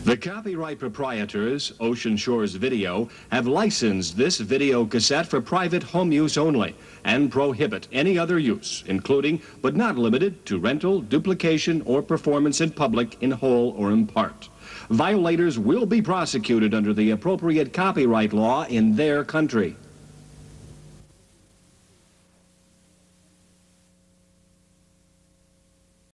The copyright proprietors, Ocean Shores Video, have licensed this video cassette for private home use only and prohibit any other use, including but not limited to rental, duplication, or performance in public in whole or in part. Violators will be prosecuted under the appropriate copyright law in their country.